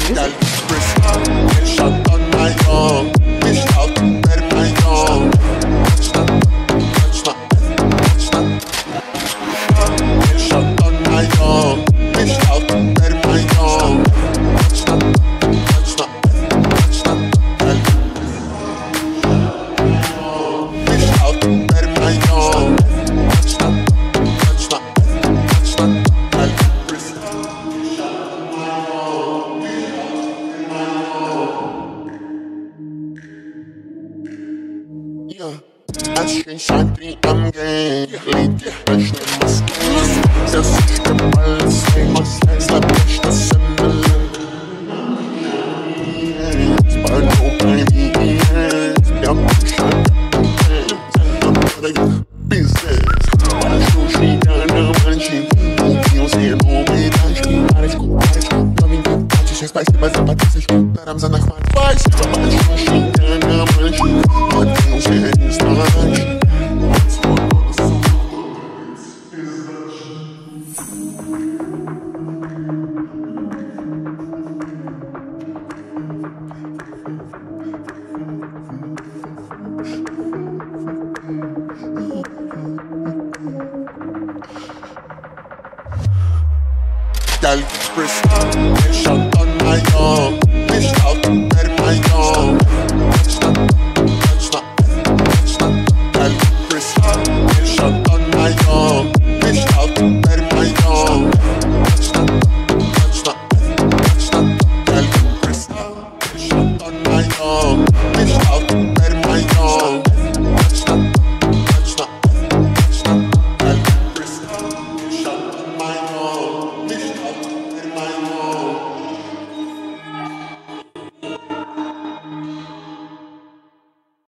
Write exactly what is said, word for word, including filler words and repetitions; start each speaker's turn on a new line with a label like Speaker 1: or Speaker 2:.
Speaker 1: Gel Bristol, headshot on my own. Bitch out, ver my own. Kaçma, kaçma, kaçma. Headshot on my own. Bitch out, ver my own. Kaçma, kaçma, kaçma. Gel bitch out, ver my own. Kaçma, kaçma, kaçma. Gel Bristol. Aşkın şantri amgen Lady başla maskın Sen suçta balısın Slapışta semmelen Sparno bani Yapmışlar Sen anlara business Başlı şidana manşin Mówią se jedną wydać Pareczku, pareczku Nowinki, patrzcie się spajski Bez zapatrzeć Daram za nachwat Spajski Başlı szidana manşin Mówią se nie stać Gel Bristol, headshot on my own. Bitch out, ver my own.